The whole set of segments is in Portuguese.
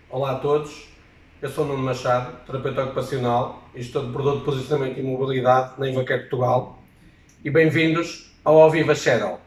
Olá a todos, eu sou Nuno Machado, terapeuta ocupacional e gestor de produto de posicionamento e mobilidade na Invacare Portugal, e bem-vindos ao Alviva Shadow.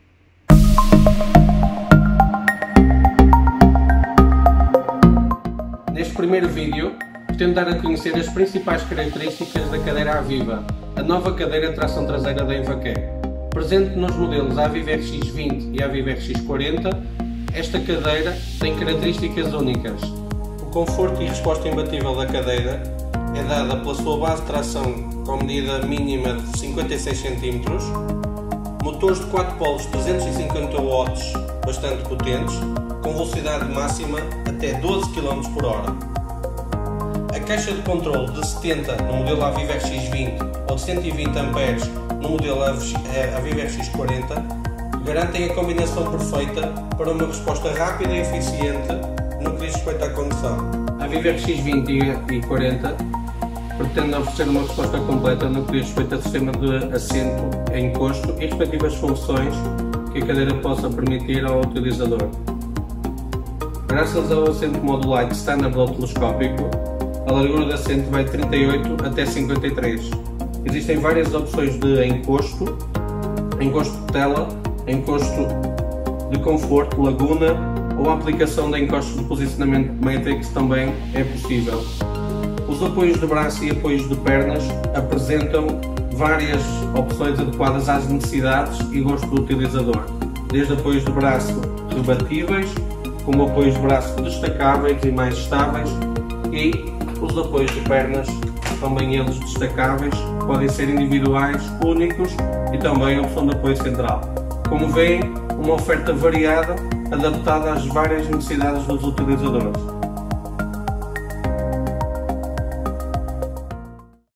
Neste primeiro vídeo, pretendo dar a conhecer as principais características da cadeira Aviva, a nova cadeira de tração traseira da Invacare. Presente nos modelos Aviva RX20 e Aviva RX40, esta cadeira tem características únicas. O conforto e resposta imbatível da cadeira é dada pela sua base de tração com medida mínima de 56 cm, motores de 4 polos 350 watts bastante potentes, com velocidade máxima até 12 km/h. A caixa de controle de 70 no modelo Aviva RX20 ou de 120 A no modelo Aviva RX40 garantem a combinação perfeita para uma resposta rápida e eficiente no que diz respeito à condução. A Aviva RX20 e 40 pretende oferecer uma resposta completa no que diz respeito ao sistema de assento, encosto e respectivas funções que a cadeira possa permitir ao utilizador. Graças ao assento modular standard ou telescópico, a largura do assento vai de 38 até 53. Existem várias opções de encosto, encosto de tela, encosto de conforto, laguna ou a aplicação de encostos de posicionamento Matrix também é possível. Os apoios de braço e apoios de pernas apresentam várias opções adequadas às necessidades e gosto do utilizador, desde apoios de braço rebatíveis, como apoios de braço destacáveis e mais estáveis, e os apoios de pernas, também eles destacáveis, podem ser individuais, únicos e também a opção de apoio central. Como veem, uma oferta variada, adaptada às várias necessidades dos utilizadores.